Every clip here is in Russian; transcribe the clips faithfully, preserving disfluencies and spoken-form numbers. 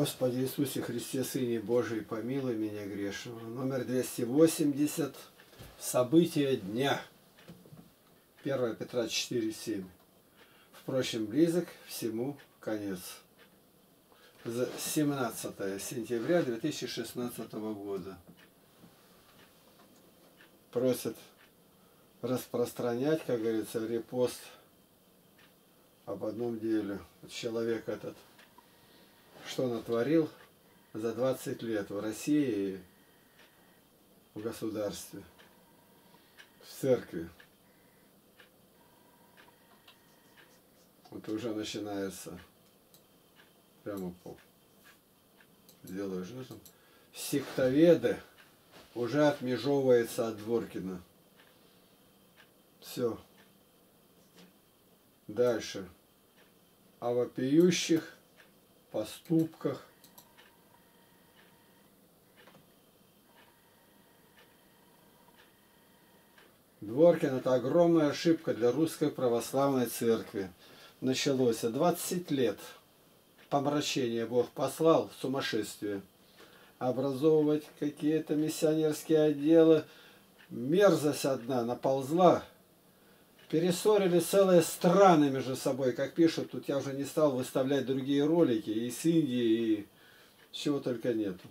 Господи Иисусе Христе, Сыне Божий, помилуй меня грешного. Номер двести восемьдесят. События дня. первое Петра четыре семь. Впрочем, близок всему конец. семнадцатое сентября две тысячи шестнадцатого года. Просят распространять, как говорится, репост об одном деле. Человек этот, что натворил за двадцать лет в России и в государстве, в церкви. Вот уже начинается прямо по делаю жиром. Сектоведы уже отмежевывается от Дворкина. Все. Дальше. О вопиющих поступках Дворкин — это огромная ошибка для русской православной церкви. Началось двадцать лет помрачения Бог послал, сумасшествие, образовывать какие-то миссионерские отделы. Мерзость одна наползла. Перессорили целые страны между собой, как пишут. Тут я уже не стал выставлять другие ролики и с Индии, и чего только нету.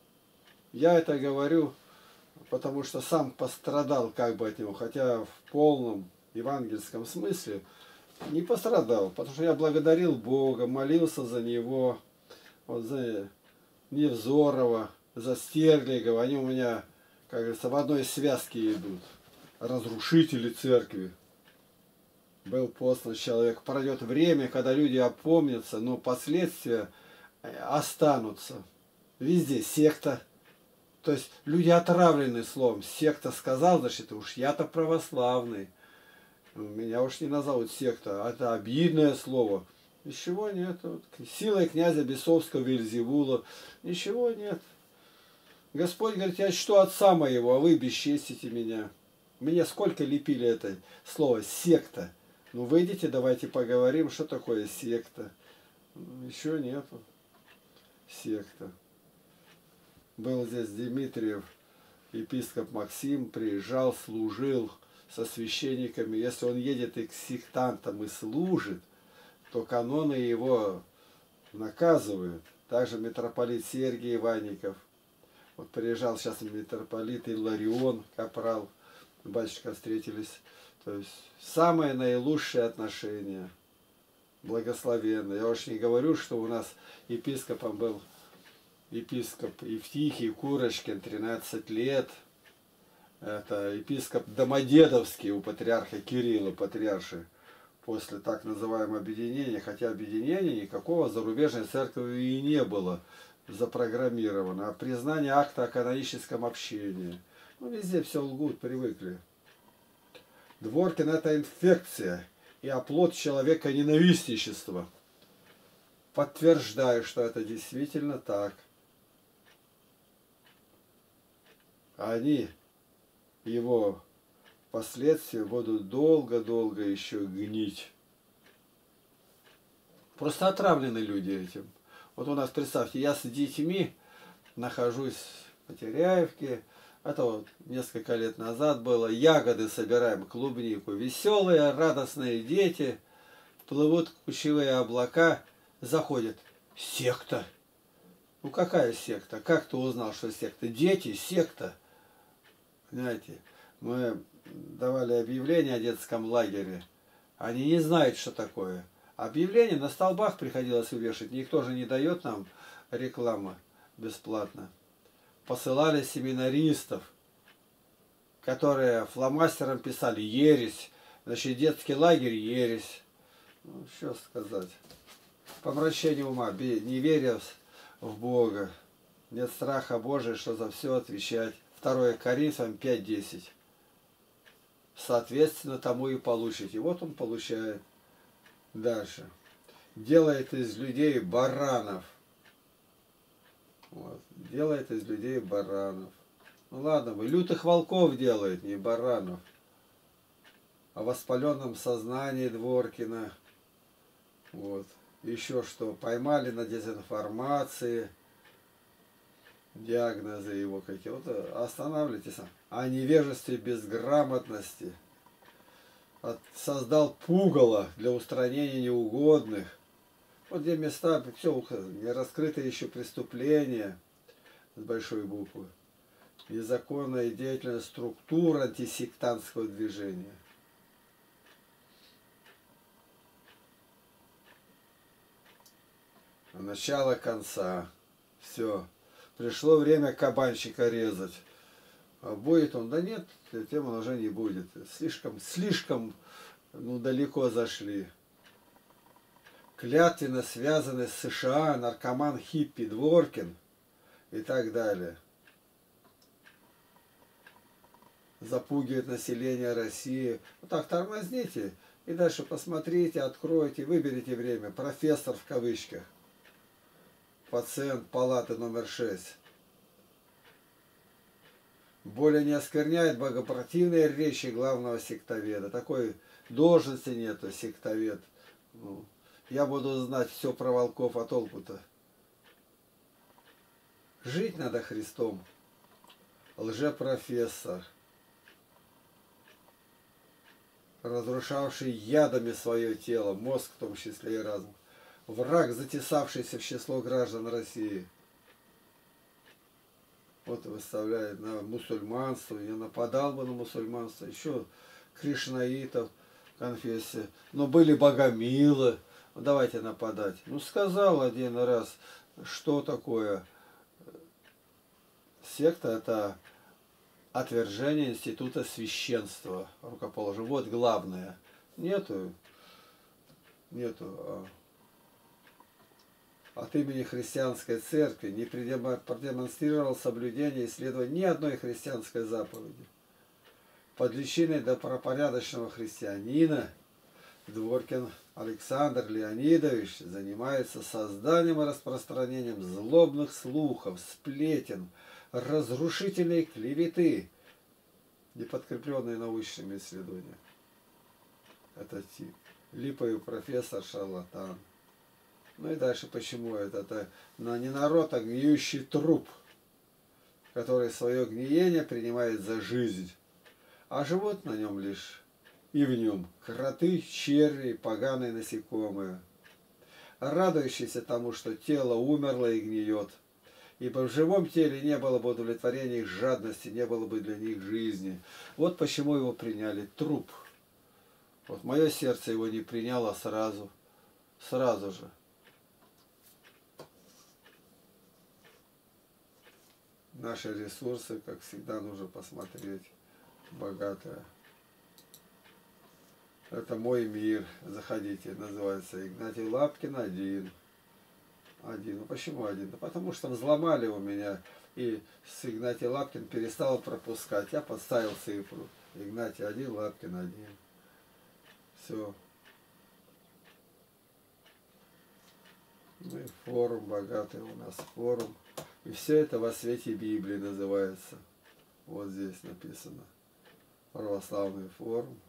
Я это говорю, потому что сам пострадал как бы от него, хотя в полном евангельском смысле не пострадал, потому что я благодарил Бога, молился за него, вот за Невзорова, за Стерлигова. Они у меня, как говорится, в одной связке идут. Разрушители церкви. Был послан человек. Пройдет время, когда люди опомнятся, но последствия останутся. Везде секта. То есть люди отравлены словом. Секта сказал, значит, уж я-то православный. Меня уж не назовут секта. Это обидное слово. Ничего нет. Силой князя Бесовского Вельзевула. Ничего нет. Господь говорит, я чту отца моего, а вы бесчестите меня. Мне сколько лепили это слово секта. Ну выйдите, давайте поговорим, что такое секта. Еще нету. Секта. Был здесь Дмитриев, епископ Максим, приезжал, служил со священниками. Если он едет и к сектантам и служит, то каноны его наказывают. Также митрополит Сергий Иванников. Вот приезжал сейчас митрополит Илларион, капрал, батюшка встретились. То есть самые наилучшие отношения, благословенные. Я уж не говорю, что у нас епископом был епископ Евтихий Курочкин, тринадцать лет. Это епископ Домодедовский у патриарха Кирилла, патриарши, после так называемого объединения, хотя объединения никакого зарубежной церкви и не было запрограммировано, а признание акта о каноническом общении. Ну, везде все лгут, привыкли. Дворкин — это инфекция и оплот человека ненавистничества. Подтверждаю, что это действительно так. Они, его последствия, будут долго-долго еще гнить. Просто отравлены люди этим. Вот у нас, представьте, я с детьми нахожусь в Потеряевке. Это вот несколько лет назад было. Ягоды собираем, клубнику. Веселые, радостные дети. Плывут кучевые облака. Заходят. Секта. Ну какая секта? Как ты узнал, что секта? Дети, секта. Знаете, мы давали объявление о детском лагере. Они не знают, что такое. Объявление на столбах приходилось увешать. Никто же не дает нам рекламы бесплатно. Посылали семинаристов, которые фломастером писали ересь. Значит, детский лагерь ересь. Ну, что сказать. Помрачение ума, неверие в Бога. Нет страха Божия, что за все отвечать. второе Коринфянам пять десять. Соответственно, тому и получите. Вот он получает. Дальше. Делает из людей баранов. Вот. Делает из людей баранов. Ну ладно, вы лютых волков делает, не баранов. О воспаленном сознании Дворкина. Вот. еще что, поймали на дезинформации, диагнозы его какие. Вот останавливайтесь. О невежестве, безграмотности. От, создал пугало для устранения неугодных. Вот где места, все, не раскрыты еще преступления с большой буквы. Незаконная и деятельная структура антисектантского движения. Начало конца. Все. Пришло время кабанчика резать. А будет он? Да нет, тем он уже не будет. Слишком, слишком ну, далеко зашли. Клятвенно связаны с США наркоман хиппи Дворкин и так далее. Запугивает население России. Вот так тормозните и дальше посмотрите, откройте, выберите время. Профессор в кавычках. Пациент палаты номер шесть. Более не оскверняет богопротивные речи главного сектоведа. Такой должности нету, сектовед. Ну, я буду знать все про волков, а толку-то? Жить надо Христом. Лжепрофессор, разрушавший ядами свое тело, мозг в том числе и разум. Враг, затесавшийся в число граждан России. Вот выставляет на мусульманство. Я нападал бы на мусульманство. Еще кришнаитов, конфессия. Но были богомилы. Давайте нападать. Ну, сказал один раз, что такое секта. Это отвержение института священства. Рукоположения. Вот главное. Нету. Нету. От имени христианской церкви не продемонстрировал соблюдение и исследование ни одной христианской заповеди. Под личиной добропорядочного христианина Дворкин Александр Леонидович занимается созданием и распространением злобных слухов, сплетен, разрушительной клеветы, не подкрепленные научными исследованиями. Это тип. Липовый профессор шарлатан. Ну и дальше почему это? Это не народ, а гниющий труп, который свое гниение принимает за жизнь. А живут на нем лишь и в нем кроты, черви, поганые насекомые, радующиеся тому, что тело умерло и гниет. Ибо в живом теле не было бы удовлетворения их жадности, не было бы для них жизни. Вот почему его приняли. Труп. Вот мое сердце его не приняло сразу. Сразу же. Наши ресурсы, как всегда, нужно посмотреть. Богатые. Это мой мир. Заходите. Называется Игнатий Лапкин один. Один. Ну почему один? Да потому что взломали у меня. И с Игнатий Лапкин перестал пропускать. Я подставил цифру. Игнатий один, Лапкин один. Все. Ну и форум богатый у нас. Форум. И все это во свете Библии называется. Вот здесь написано. Православный форум.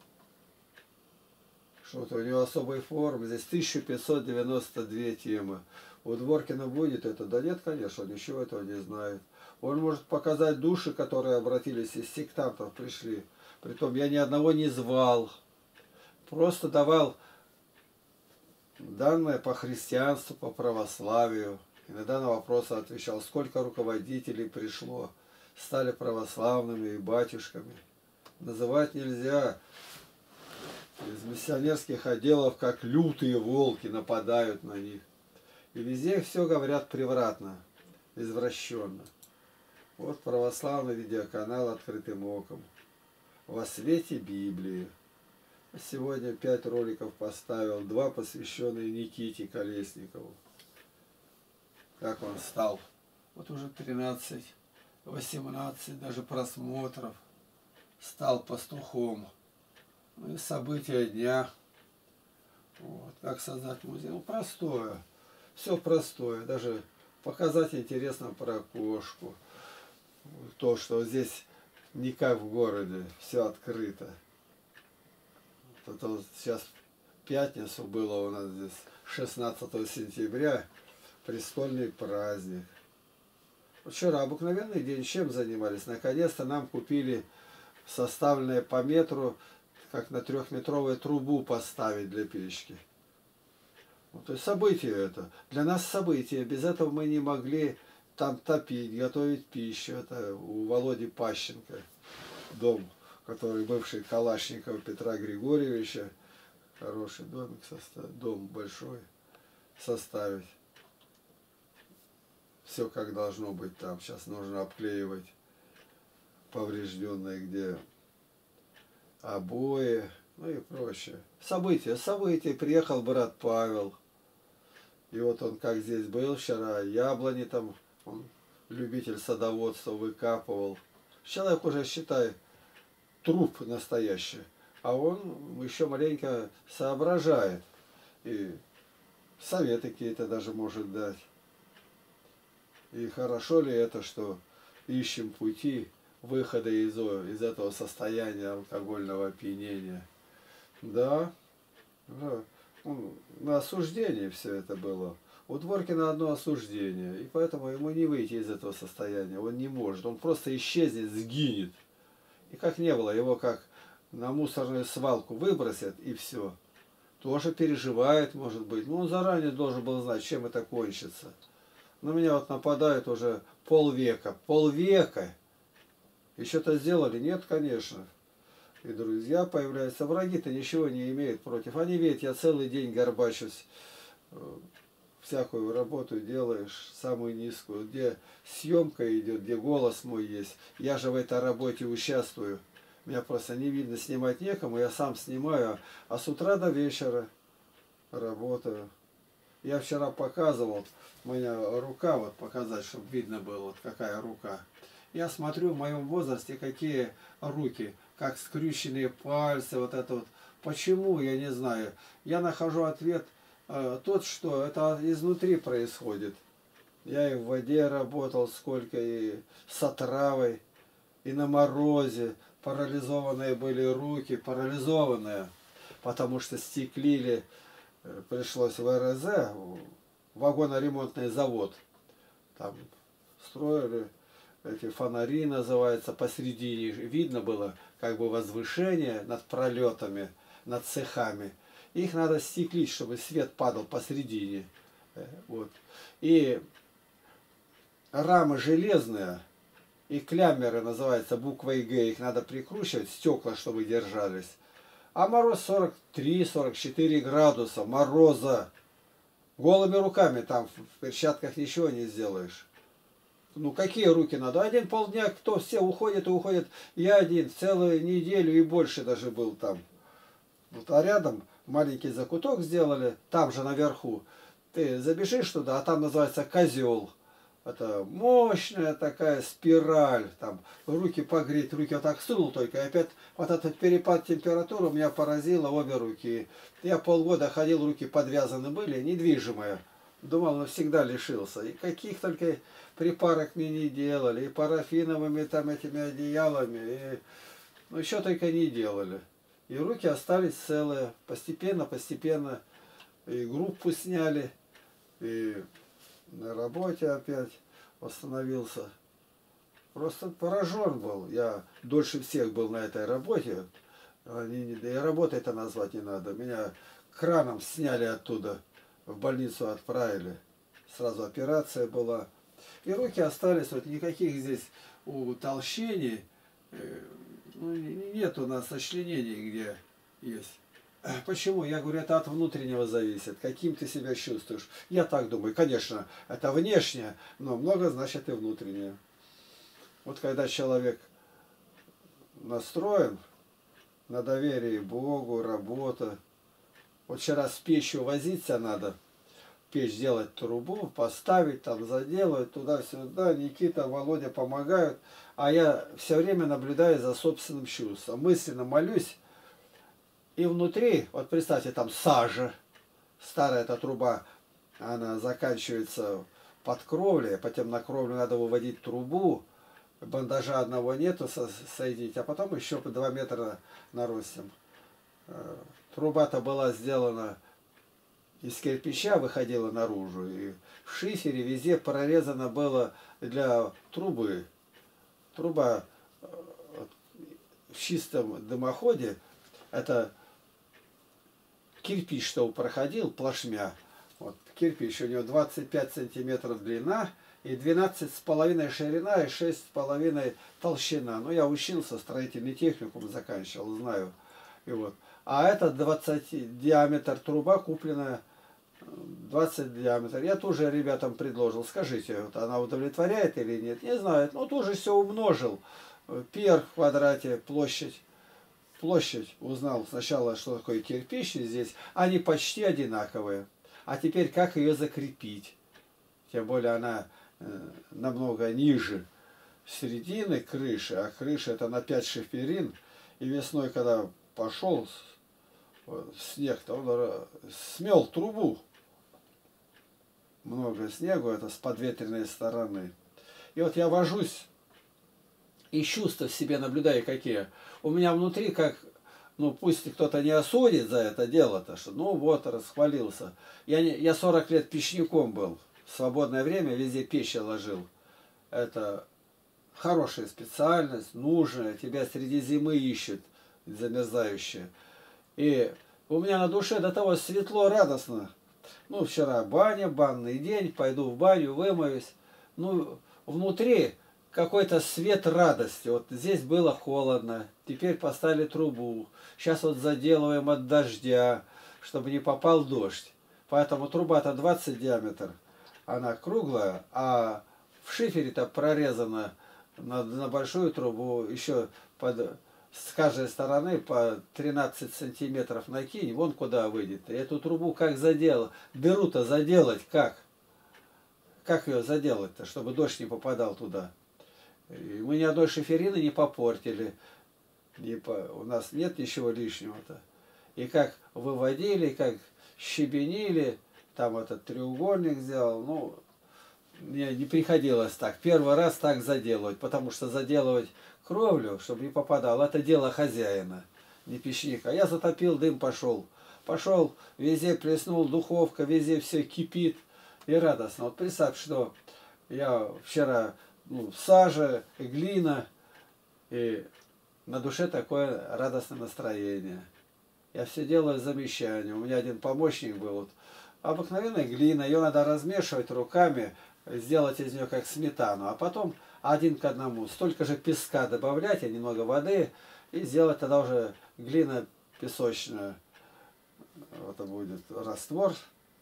Что-то у него особый форум. Здесь тысяча пятьсот девяносто две темы. У Дворкина будет это? Да нет, конечно, он ничего этого не знает. Он может показать души, которые обратились из сектантов, пришли. Притом я ни одного не звал. Просто давал данные по христианству, по православию. Иногда на вопросы отвечал, сколько руководителей пришло, стали православными и батюшками. Называть нельзя. Из миссионерских отделов, как лютые волки, нападают на них. И везде все говорят превратно, извращенно. Вот православный видеоканал «Открытым оком». Во свете Библии. Сегодня пять роликов поставил, два посвященные Никите Колесникову. Как он стал. Вот уже тринадцать, восемнадцать даже просмотров. Стал пастухом. Ну и события дня. Вот. Как создать музей? Ну простое. Все простое. Даже показать интересно про кошку. То, что здесь не как в городе. Все открыто. Это вот сейчас пятницу было у нас здесь шестнадцатого сентября престольный праздник. Вчера обыкновенный день, чем занимались? Наконец-то нам купили составленное по метру, как на трехметровую трубу поставить для печки. Вот, то есть событие это. Для нас событие. Без этого мы не могли там топить, готовить пищу. Это у Володи Пащенко дом, который бывший Калашникова Петра Григорьевича. Хороший домик, состав, дом большой составить. Все как должно быть там. Сейчас нужно обклеивать поврежденные, где обои, ну и прочее. События, события. Приехал брат Павел. И вот он как здесь был вчера, яблони там, он любитель садоводства, выкапывал. Человек уже, считай, труп настоящий. А он еще маленько соображает. И советы какие-то даже может дать. И хорошо ли это, что ищем пути выхода из, из этого состояния алкогольного опьянения? Да, да. Ну, на осуждение все это было. У Дворкина одно осуждение. И поэтому ему не выйти из этого состояния. Он не может. Он просто исчезнет, сгинет. И как не было, его как на мусорную свалку выбросят и все. Тоже переживает, может быть. Ну, он заранее должен был знать, чем это кончится. На меня вот нападают уже полвека. Полвека. И что-то сделали? Нет, конечно. И друзья появляются. Враги-то ничего не имеют против. Они видят, я целый день горбачусь. Всякую работу делаешь, самую низкую. Где съемка идет, где голос мой есть. Я же в этой работе участвую. Меня просто не видно, снимать некому. Я сам снимаю. А с утра до вечера работаю. Я вчера показывал, у меня рука, вот показать, чтобы видно было, вот какая рука. Я смотрю в моем возрасте, какие руки, как скрюченные пальцы, вот это вот. Почему, я не знаю. Я нахожу ответ э, тот, что это изнутри происходит. Я и в воде работал сколько, и с отравой, и на морозе. Парализованные были руки, парализованные, потому что стеклили. Пришлось в эр зэ, вагоноремонтный завод. Там строили эти фонари, называется, посередине. Видно было как бы возвышение над пролетами, над цехами. Их надо стеклить, чтобы свет падал посередине. Вот. И рамы железные, и клямеры, называется, буквой Г, их надо прикручивать, стекла, чтобы держались. А мороз сорок три — сорок четыре градуса, мороза. Голыми руками там в перчатках ничего не сделаешь. Ну какие руки надо? Один полдня, кто все уходит и уходит. Я один целую неделю и больше даже был там. Вот, а рядом маленький закуток сделали, там же наверху. Ты забежишь туда, а там называется козел. Это мощная такая спираль, там руки погреть, руки вот так сунул только, и опять вот этот перепад температуры меня поразило обе руки. Я полгода ходил, руки подвязаны были, недвижимые. Думал, навсегда лишился. И каких только припарок мне не делали, и парафиновыми там этими одеялами, и ну еще только не делали. И руки остались целые, постепенно, постепенно, и группу сняли, и на работе опять восстановился. Просто поражен был. Я дольше всех был на этой работе. Они, да и работой это назвать не надо. Меня краном сняли оттуда, в больницу отправили. Сразу операция была. И руки остались, вот никаких здесь утолщений. Ну, нет у нас сочленений, где есть. Почему? Я говорю, это от внутреннего зависит. Каким ты себя чувствуешь? Я так думаю. Конечно, это внешнее, но много значит и внутреннее. Вот когда человек настроен на доверие Богу, работа. Вот вчера с печью возиться надо. Печь делать трубу, поставить, там заделать, туда-сюда. Никита, Володя помогают. А я все время наблюдаю за собственным чувством. Мысленно молюсь. И внутри, вот представьте, там сажа, старая эта труба, она заканчивается под кровлей, потом на кровлю надо выводить трубу, бандажа одного нету соединить, а потом еще по два метра наростим. Труба-то была сделана из кирпича, выходила наружу. И в шифере везде прорезано было для трубы. Труба в чистом дымоходе, это кирпич, что проходил плашмя. Вот, кирпич у него двадцать пять сантиметров длина и двенадцать с половиной ширина и шесть с половиной толщина. Ну, я учился, строительный техникум заканчивал, знаю. И вот. А это двадцать диаметр труба, купленная двадцать диаметр. Я тоже ребятам предложил, скажите, вот она удовлетворяет или нет. Не знаю, ну тоже все умножил. Пер в квадрате, площадь. Площадь узнал сначала, что такое кирпич здесь. Они почти одинаковые. А теперь как ее закрепить? Тем более она э, намного ниже середины крыши. А крыша это на пять шиферин. И весной, когда пошел снег-то, он смел трубу. Много снегу, это с подветренной стороны. И вот я вожусь и чувства в себе наблюдаю какие. У меня внутри как, ну пусть кто-то не осудит за это дело-то, что ну вот расхвалился. Я, не, я сорок лет печником был, в свободное время везде печи ложил. Это хорошая специальность, нужная, тебя среди зимы ищут, замерзающие. И у меня на душе до того светло, радостно. Ну, вчера баня, банный день, пойду в баню, вымоюсь. Ну, внутри какой-то свет радости. Вот здесь было холодно, теперь поставили трубу. Сейчас вот заделываем от дождя, чтобы не попал дождь. Поэтому труба-то двадцать диаметр, она круглая, а в шифере-то прорезана на, на большую трубу еще под... С каждой стороны по тринадцать сантиметров накинь, вон куда выйдет. И эту трубу как заделать? Дыру-то заделать как? Как ее заделать-то, чтобы дождь не попадал туда? И мы ни одной шиферины не попортили. Не по... У нас нет ничего лишнего-то. И как выводили, как щебенили, там этот треугольник сделал, ну, мне не приходилось так. Первый раз так заделывать, потому что заделывать кровлю, чтобы не попадал, это дело хозяина, не печника. Я затопил, дым пошел. Пошел, везде плеснул, духовка, везде все кипит. И радостно. Вот представь, что я вчера, ну, сажа, глина, и на душе такое радостное настроение. Я все делаю замещание. У меня один помощник был. Вот, обыкновенная глина, ее надо размешивать руками, сделать из нее как сметану, а потом один к одному столько же песка добавлять, и немного воды, и сделать тогда уже глина песочная. Это будет раствор,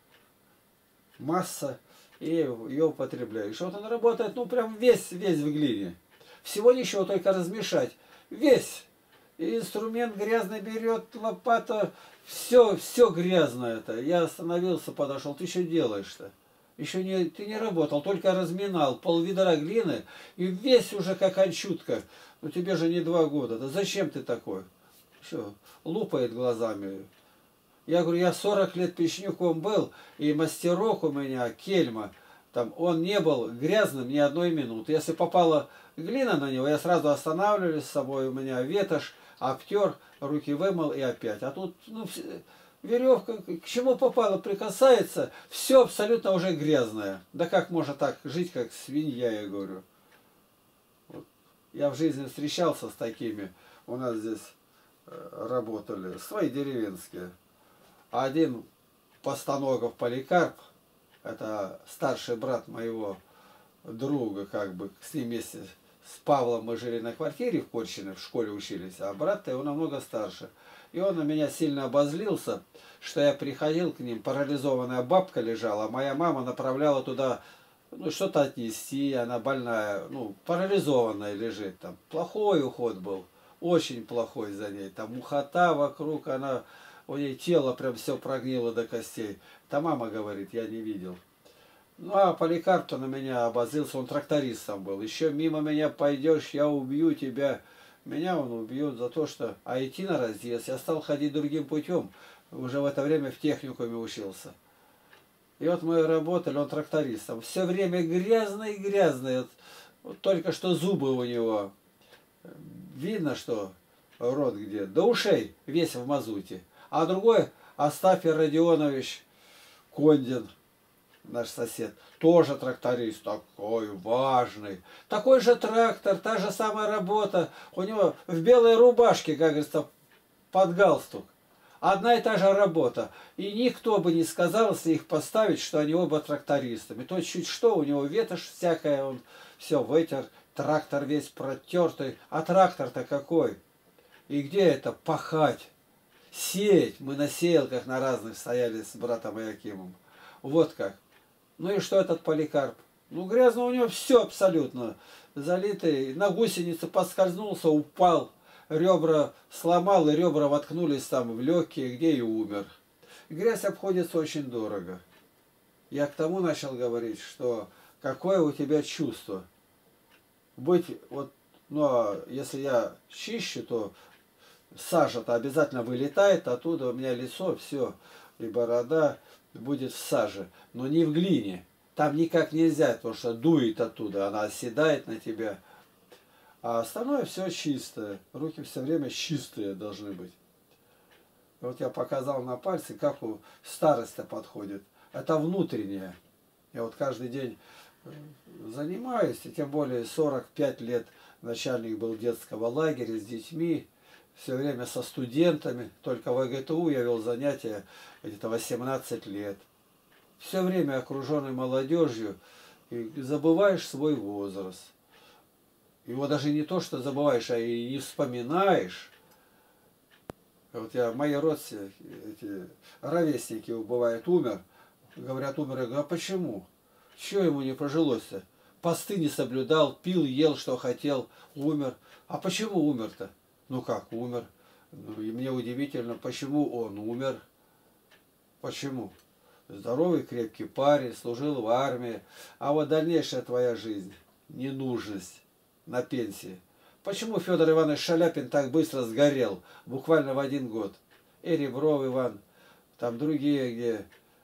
масса, и ее употребляешь. Вот он работает, ну прям весь, весь в глине. Всего ничего, только размешать. Весь. И инструмент грязный берет, лопата, все, все грязное это. Я остановился, подошел, ты что делаешь-то? Еще не, ты не работал, только разминал пол-ведра глины и весь уже как анчутка. Ну тебе же не два года. Да зачем ты такой? Что, лупает глазами. Я говорю, я сорок лет печником был, и мастерок у меня, Кельма, там, он не был грязным ни одной минуты. Если попала глина на него, я сразу останавливаюсь с собой, у меня ветошь, обтер, руки вымыл и опять. А тут, ну, веревка, к чему попало, прикасается, все абсолютно уже грязное. Да как можно так жить, как свинья, я говорю. Вот. Я в жизни встречался с такими, у нас здесь работали, свои деревенские. Один Постаногов Поликарп, это старший брат моего друга, как бы, с ним вместе с Павлом мы жили на квартире в Корчино, в школе учились, а брат-то его намного старше. И он на меня сильно обозлился, что я приходил к ним, парализованная бабка лежала, а моя мама направляла туда, ну, что-то отнести, она больная, ну, парализованная лежит там. Плохой уход был, очень плохой за ней, там мухота вокруг, она, у нее тело прям все прогнило до костей. Та мама говорит, я не видел. Ну, а Поликарп-то на меня обозлился, он трактористом был. Еще мимо меня пойдешь, я убью тебя. Меня он убьет за то, что... А идти на разъезд, я стал ходить другим путем. Уже в это время в техникуме учился. И вот мы работали, он трактористом. Все время грязный-грязный. Вот, вот только что зубы у него. Видно, что рот где? До ушей, весь в мазуте. А другой Астафий Родионович Кондин, наш сосед, тоже тракторист, такой важный. Такой же трактор, та же самая работа. У него в белой рубашке, как говорится, под галстук. Одна и та же работа. И никто бы не сказал, если их поставить, что они оба трактористами. То чуть что, у него ветошь всякая, он все вытер, трактор весь протертый. А трактор-то какой? И где это пахать? Сеять. Мы на сеялках на разных стояли с братом Иакимом. Вот как. Ну и что этот Поликарп? Ну грязно у него все абсолютно. Залитый, на гусенице поскользнулся, упал. Ребра сломал, и ребра воткнулись там в легкие, где и умер. Грязь обходится очень дорого. Я к тому начал говорить, что какое у тебя чувство. Быть, вот, ну, а если я чищу, то сажа-то обязательно вылетает оттуда, у меня лицо, все, и борода будет в саже, но не в глине. Там никак нельзя, потому что дует оттуда, она оседает на тебя. А остальное все чистое. Руки все время чистые должны быть. Вот я показал на пальце, как у старости подходит. Это внутреннее. Я вот каждый день занимаюсь, и тем более сорок пять лет начальник был детского лагеря с детьми, все время со студентами. Только в АГТУ я вел занятия где-то восемнадцать лет. Все время окруженный молодежью, и забываешь свой возраст. Его даже не то, что забываешь, а и не вспоминаешь. Вот я, мои родственники, эти ровесники, бывает, умер. Говорят, умер. Я говорю, а почему? Чего ему не прожилось-то? Посты не соблюдал, пил, ел, что хотел, умер. А почему умер-то? Ну как, умер. Ну, и мне удивительно, почему он умер. Почему? Здоровый, крепкий парень, служил в армии. А вот дальнейшая твоя жизнь, ненужность. На пенсии. Почему Федор Иванович Шаляпин так быстро сгорел? Буквально в один год. И Ребров Иван, там другие, где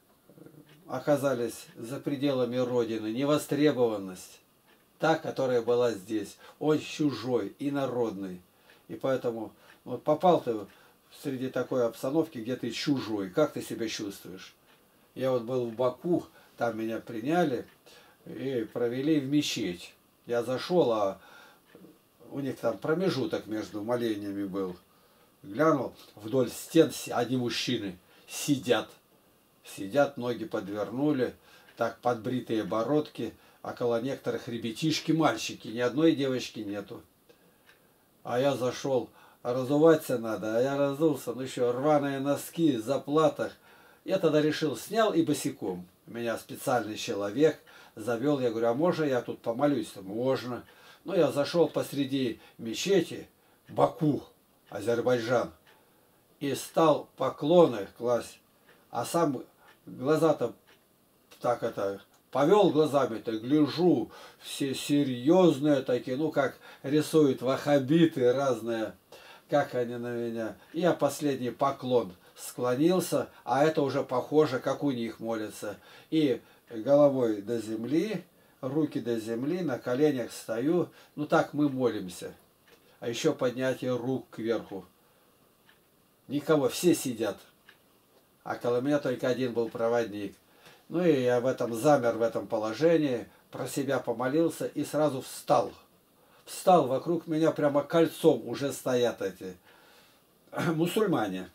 оказались за пределами Родины. Невостребованность. Та, которая была здесь. Он чужой, инородный. И поэтому вот попал ты среди такой обстановки, где ты чужой. Как ты себя чувствуешь? Я вот был в Баку, там меня приняли и провели в мечеть. Я зашел, а у них там промежуток между молениями был. Глянул, вдоль стен одни мужчины сидят. Сидят, ноги подвернули, так подбритые бородки, а около некоторых ребятишки, мальчики, ни одной девочки нету. А я зашел, разуваться надо, а я разулся, ну еще рваные носки, заплатах. Я тогда решил, снял и босиком. Меня специальный человек завел, я говорю, а можно я тут помолюсь-то? Можно. Ну, я зашел посреди мечети, Баку, Азербайджан, и стал поклоны класть, а сам глаза-то так это, повел глазами-то, гляжу, все серьезные такие, ну, как рисуют ваххабиты разные, как они на меня. И я последний поклон склонился, а это уже похоже, как у них молятся. И головой до земли, руки до земли, на коленях стою. Ну так мы молимся. А еще поднятие рук кверху. Никого, все сидят. А около меня только один был проводник. Ну и я в этом замер, в этом положении, про себя помолился и сразу встал. Встал, вокруг меня прямо кольцом уже стоят эти мусульмане.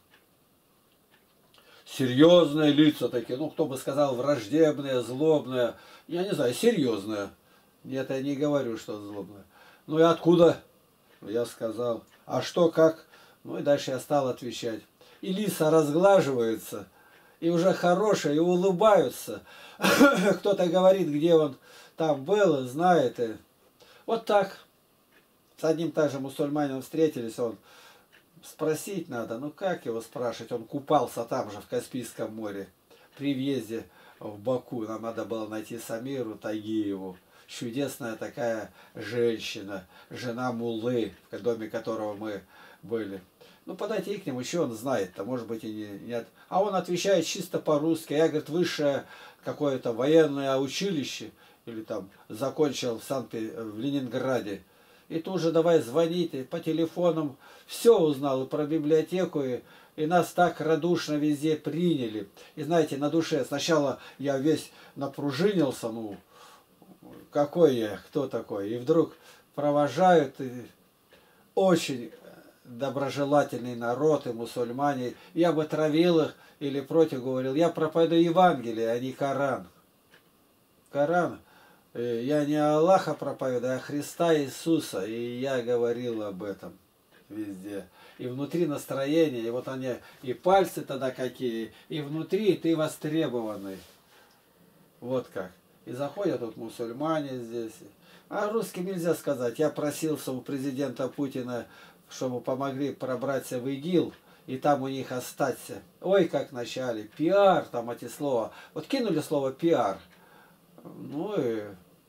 Серьезные лица такие, ну кто бы сказал, враждебные, злобные, я не знаю, серьезные. Нет, я не говорю, что злобные. Ну и откуда? Я сказал, а что, как? Ну и дальше я стал отвечать. И лица разглаживаются, и уже хорошие, и улыбаются. Кто-то говорит, где он там был, знает. И вот так. С одним также мусульманином встретились, он... Спросить надо, ну как его спрашивать? Он купался там же, в Каспийском море. При въезде в Баку нам надо было найти Самиру Тагиеву. Чудесная такая женщина, жена муллы, в доме которого мы были. Ну подойти к нему, что он знает-то, может быть и не, нет. А он отвечает чисто по-русски. Я, говорит, высшее какое-то военное училище, или там закончил в, Санкт в Ленинграде. И тут же давай звонить, и по телефонам все узнал, и про библиотеку, и, и нас так радушно везде приняли. И знаете, на душе сначала я весь напружинился, ну, какой я, кто такой. И вдруг провожают, и очень доброжелательный народ, и мусульмане. Я бы травил их или против говорил, я проповедую Евангелие, а не Коран. Коран. Я не Аллаха проповедую, а Христа Иисуса. И я говорил об этом везде. И внутри настроение, и вот они, и пальцы тогда какие, и внутри ты востребованный. Вот как. И заходят тут мусульмане здесь. А русским нельзя сказать. Я просился у президента Путина, чтобы помогли пробраться в ИГИЛ, и там у них остаться. Ой, как начали. Пиар, там эти слова. Вот кинули слово пиар. Ну и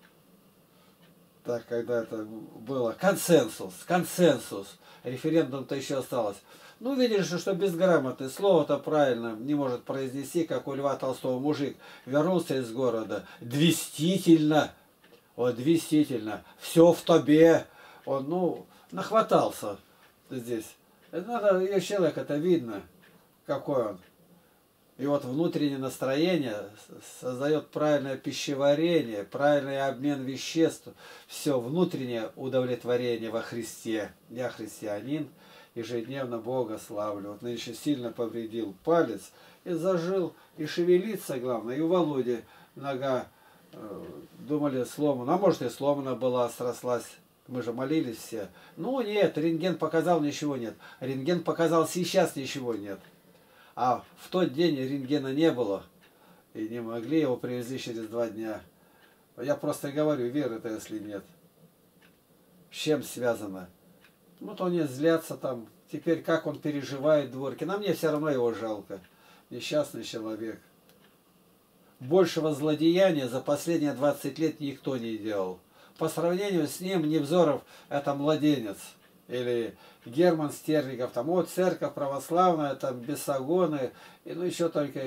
так, когда это было консенсус, консенсус. Референдум-то еще осталось. Ну, видишь, что безграмотный. Слово-то правильно не может произнести, как у Льва Толстого мужик вернулся из города. Двестительно. Вот, двестительно. Все в тебе. Он, ну, нахватался здесь. Это надо, и человек это видно, какой он. И вот внутреннее настроение создает правильное пищеварение, правильный обмен веществ. Все, внутреннее удовлетворение во Христе. Я христианин, ежедневно Бога славлю. Вот нынче сильно повредил палец и зажил, и шевелиться, главное. И у Володи нога, э, думали, сломана. А может и сломана была, срослась. Мы же молились все. Ну нет, рентген показал, ничего нет. Рентген показал, сейчас ничего нет. А в тот день рентгена не было. И не могли, его привезли через два дня. Я просто говорю, веры-то если нет. С чем связано? Ну, то они злятся там. Теперь как он переживает дворки. На мне все равно его жалко. Несчастный человек. Большего злодеяния за последние двадцать лет никто не делал. По сравнению с ним Невзоров это младенец. Или Герман Стерлигов, там вот церковь православная, там бесогоны, и ну еще только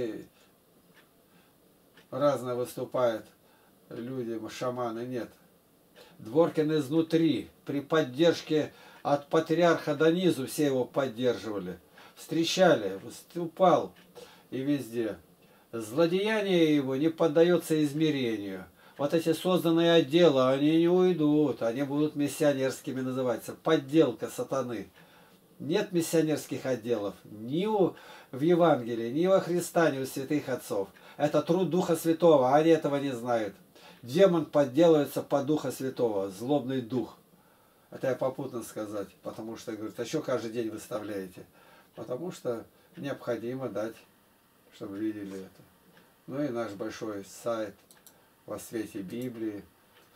разные выступают люди, шаманы, нет. Дворкин изнутри, при поддержке от патриарха до низу все его поддерживали, встречали, выступал и везде. Злодеяние его не поддается измерению. Вот эти созданные отделы, они не уйдут, они будут миссионерскими называться. Подделка сатаны. Нет миссионерских отделов ни у, в Евангелии, ни во Христа, ни у святых отцов. Это труд Духа Святого, а они этого не знают. Демон подделывается по Духа Святого, злобный дух. Это я попутно сказать, потому что, говорит, а что каждый день выставляете? Потому что необходимо дать, чтобы видели это. Ну и наш большой сайт во свете Библии.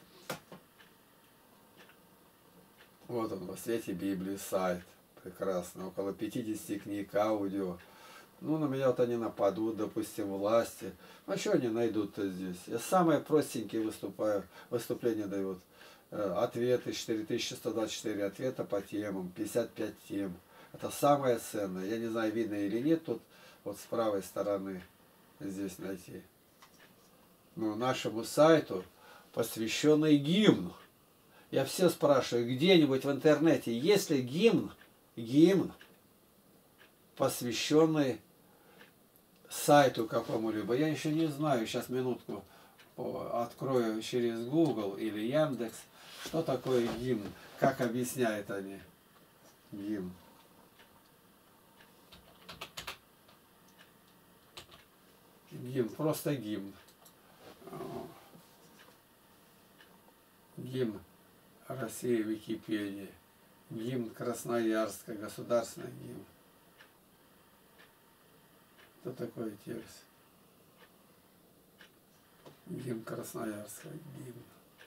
Вот он, во свете Библии сайт. Прекрасно. Около пятидесяти книг, аудио. Ну, на меня вот они нападут, допустим, власти. А что они найдут-то здесь? Я самые простенькие выступаю, выступления дают. Ответы, четыре тысячи сто двадцать четыре ответа по темам, пятьдесят пять тем. Это самое ценное. Я не знаю, видно или нет, тут вот с правой стороны здесь найти. Ну, нашему сайту посвященный гимн. Я все спрашиваю, где-нибудь в интернете, есть ли гимн, гимн, посвященный сайту какому-либо. Я еще не знаю, сейчас минутку открою через Google или Яндекс, что такое гимн, как объясняют они гимн. Гимн, просто гимн. Гимн России, Википедия. Гимн Красноярска, государственный гимн. Что такое текст? Гимн Красноярска, гимн.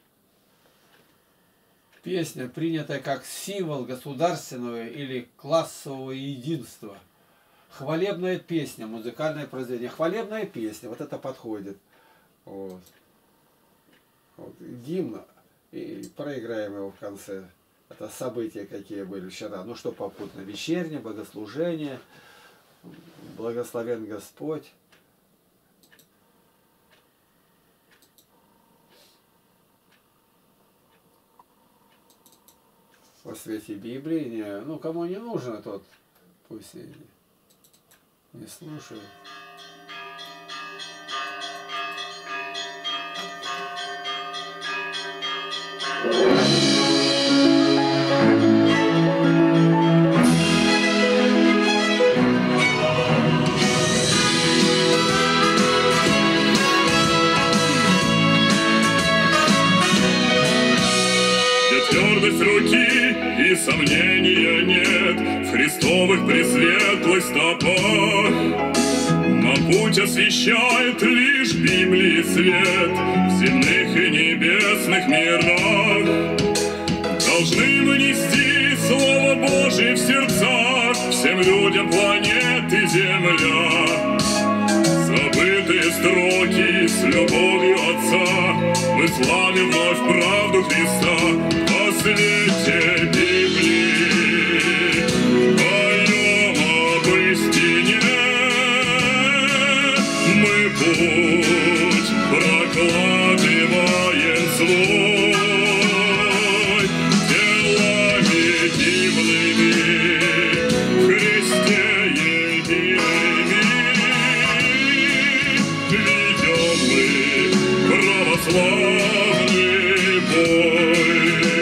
Песня, принятая как символ государственного или классового единства. Хвалебная песня, музыкальное произведение. Хвалебная песня, вот это подходит. Вот. Вот. Гимн, и проиграем его в конце. Это события, какие были вчера. Ну что попутно? Вечернее, богослужение, благословен Господь. по свете Библии. Не, ну, кому не нужно, тот пусть и не слушает. Твердость руки и сомнения нет в христовых пресветлых стопах. Но путь освещает лишь Библии свет в земных и небесных мирах. Должны мы нести Слово Божие в сердцах всем людям планеты Земля. Забытые строки с любовью Отца мы славим вновь правду Христа. По свете Библии поем об истине, мы путь прокладываем свой, делами дивными в Христе едиными ведем мы православный бой.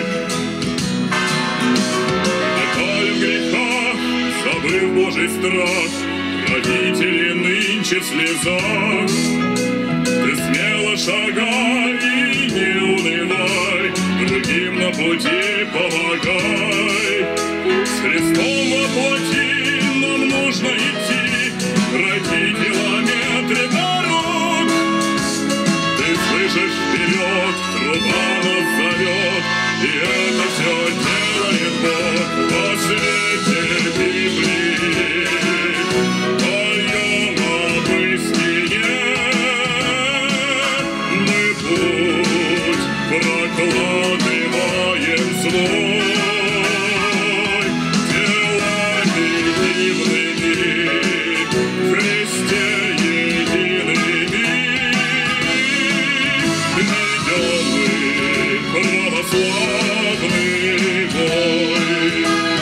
Забыв Божий страх, родители нынче в слезах. Ты смело шагай и не унывай, другим на пути помогай. С Христом во плоти нам нужно идти, пройти километры дорог. Ты слышишь вперед, труба нас зовет, и это все делает Бог. По свете Библии поем об истине, мы путь прокладываем свой, делами дивными в Христе едиными ведем мы православный бой.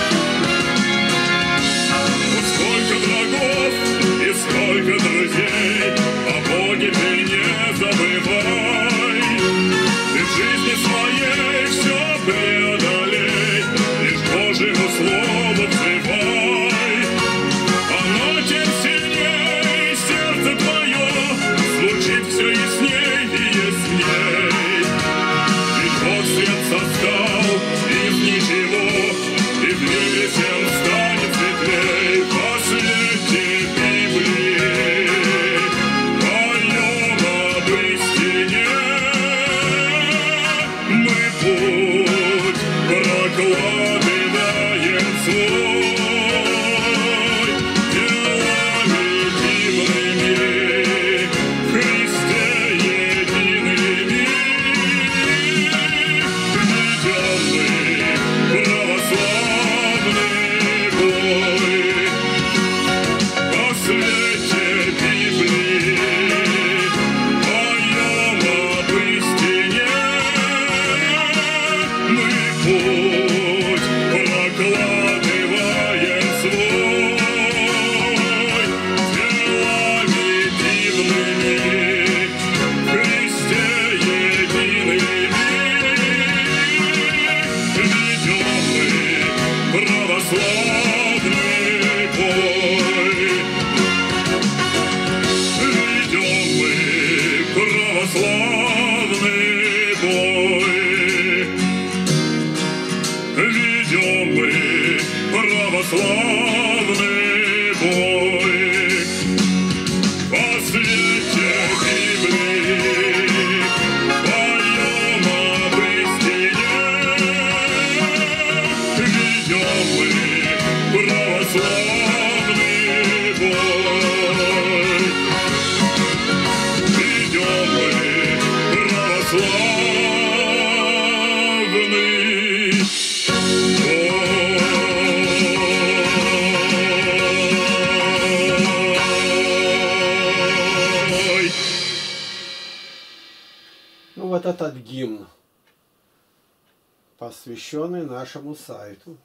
Сколько врагов и сколько друзей, о Боге ты не забывай. Ты в жизни своей все преодолей, лишь Божьему слову взывай. Оно тем сильней, сердце твое звучит все ясней и ясней. Ведь Бог свет создал из ничего, и в мире всем станет светлей. По свете Библии поем об истине, мы путь прокладываем свой, делами дивными в Христе едиными ведем мы православный бой. По свете Библии поем об истине, мы путь прокладываем свой, делами дивными в Христе едиными ведем мы православный бой. Ведем мы православный бой. Ведем мы православный бой. По свете Библии поем об истине, ведем мы православный бой. Ведем мы православный бой. Ну вот этот гимн посвященный нашему сайту.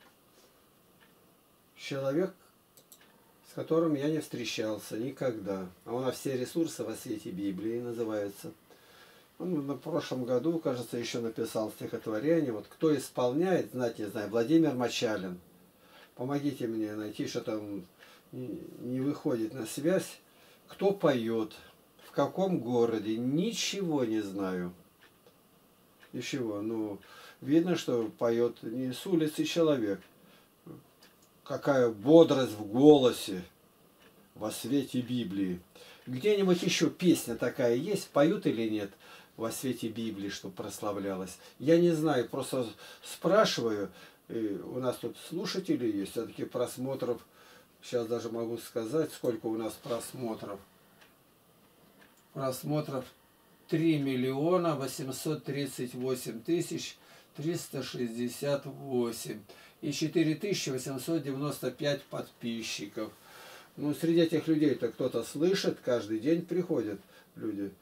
Человек, с которым я не встречался никогда. А у нас все ресурсы во свете Библии называются. Он на прошлом году, кажется, еще написал стихотворение. Вот кто исполняет, знать не знаю, Владимир Мочалин. Помогите мне найти, что там не выходит на связь. Кто поет, в каком городе, ничего не знаю. Ничего, ну, видно, что поет не с улицы человек. Какая бодрость в голосе во свете Библии. Где-нибудь еще песня такая есть, поют или нет во свете Библии, чтобы прославлялась? Я не знаю, просто спрашиваю. И у нас тут слушатели есть, все-таки просмотров, сейчас даже могу сказать, сколько у нас просмотров. Просмотров три миллиона восемьсот тридцать восемь тысяч триста шестьдесят восемь. И четыре тысячи восемьсот девяносто пять подписчиков. Ну, среди этих людей-то кто-то слышит, каждый день приходят люди.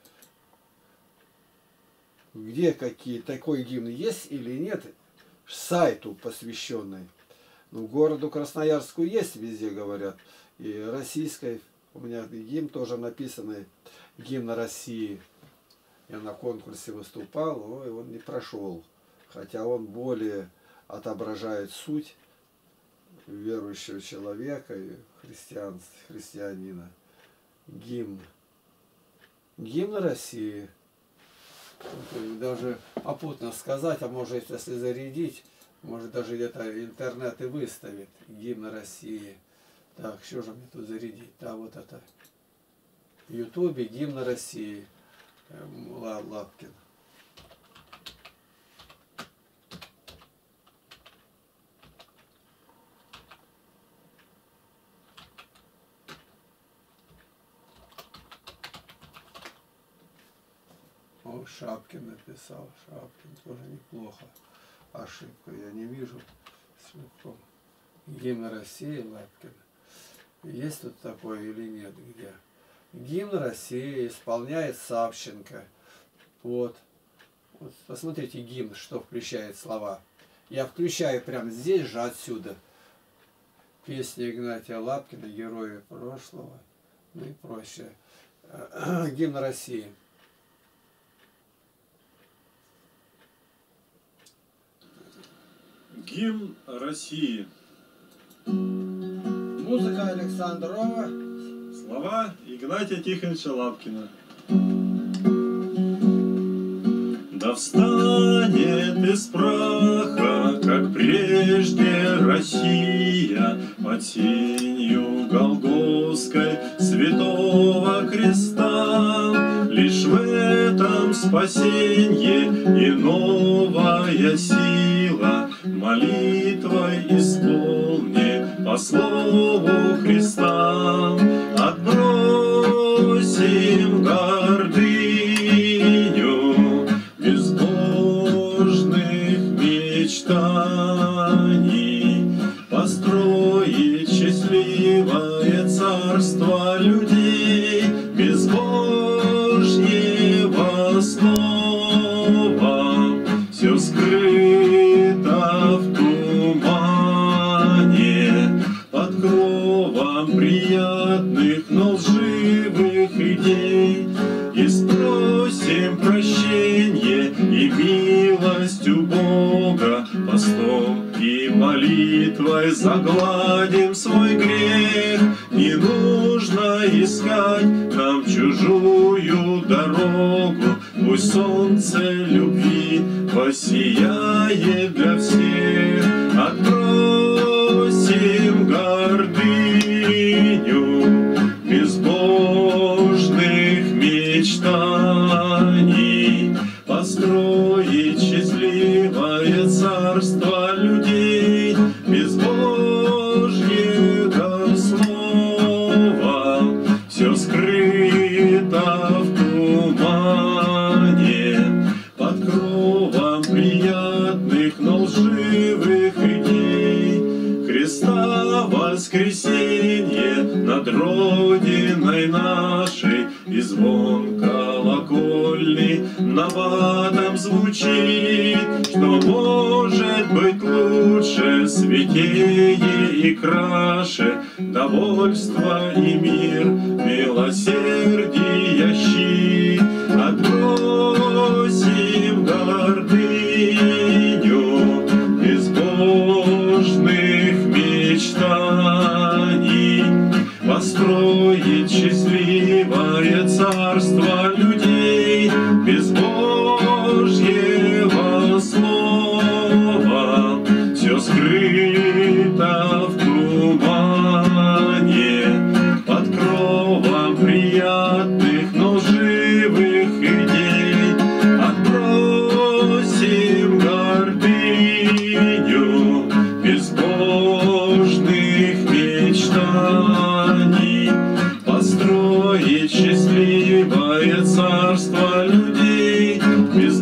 Где какие, такой гимн есть или нет, сайту посвященный. Ну, городу Красноярску есть, везде говорят. И российской, у меня гимн тоже написанный, гимн России. Я на конкурсе выступал, но и он не прошел. Хотя он более отображает суть верующего человека и христиан, христианина. Гимн. Гимн России. Даже попутно сказать, а может, если зарядить, может даже где-то интернет и выставит. Гимн России. Так, что же мне тут зарядить? Да, вот это. В Ютубе гимн России. Лапкин. О, Шапкин написал. Шапкин тоже неплохо. Ошибку я не вижу. Гимн России, Лапкин. Есть тут такое или нет? Где? Гимн России исполняет Савченко. Вот. Вот. Посмотрите гимн, что включает слова. Я включаю прямо здесь же, отсюда. Песня Игнатия Лапкина, герои прошлого. Ну и прочее. Гимн России. Гимн России. Музыка Александрова. Слова Игнатия Тихоновича Лапкина. Да встанет из праха, как прежде Россия, под сенью Голгофской святого креста. Лишь в этом спасенье и новая сила, молитвой исполни по слову Христа. Отбросим гордыню безбожных мечтаний, построить счастливое царство людей без Божьего слова. Все скрыто в тумане, под кровом приятных, но лживых идей. И спросим прощение и милость у Бога, постом и молитвой загладим свой грех. Не нужно искать нам чужую дорогу, пусть солнце любви воссияет для всех. Отбросим гордыню безбожных мечтаний, построить счастливое царство людей без Божьего слова. Все скрыто в тумане, под кровом приятных, но лживых идей. Христа воскресенье над Родиной нашей, и звон колокольный набатом звучит, что святее и краше, довольство и мир, милосердие щит. Отбросим гордыню безбожных мечтаний, построить счастливое царство людей без Божьего слова. Все скрыто в тумане, под кровом приятных, но лживых идей. Отбросим гордыню безбожных мечтаний, построить счастливое царство людей без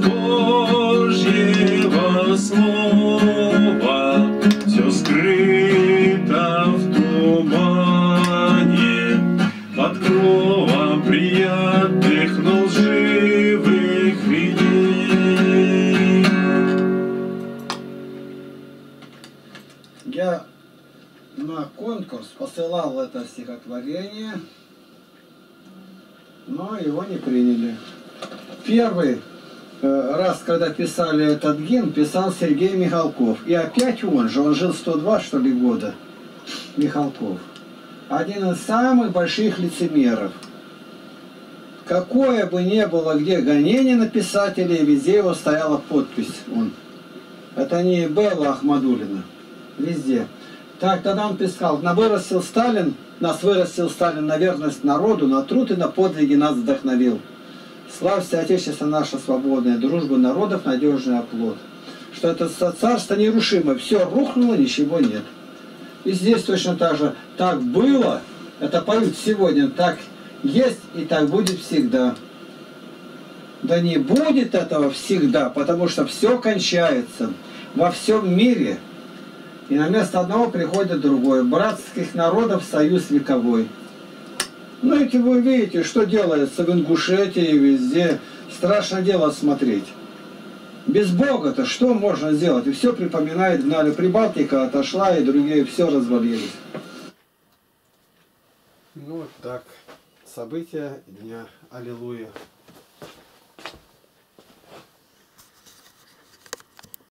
Божьего слова. Все скрыто в тумане, под кровом приятных, но лживых идей. Я на конкурс посылал это стихотворение, но его не приняли. Первый э, раз, когда писали этот гимн, писал Сергей Михалков. И опять он же, он жил сто два, что ли, года, Михалков. Один из самых больших лицемеров. Какое бы ни было где гонение на писателей, везде его стояла подпись. Он. Это не Белла Ахмадуллина. Везде. Так, тогда он писал: на вырастил Сталин, нас вырастил Сталин на верность народу, на труд и на подвиги нас вдохновил. Славься, Отечество наше свободное, дружба народов, надежный оплот. Что это царство нерушимое, все рухнуло, ничего нет. И здесь точно так же. Так было, это поют сегодня, так есть и так будет всегда. Да не будет этого всегда, потому что все кончается во всем мире. И на место одного приходит другое. Братских народов союз вековой. Ну, эти вы видите, что делается в Ингушетии, везде. Страшно дело смотреть. Без Бога-то что можно сделать? И все припоминает, гнали. Прибалтика отошла, и другие все развалились. Ну, вот так. События дня. Аллилуйя.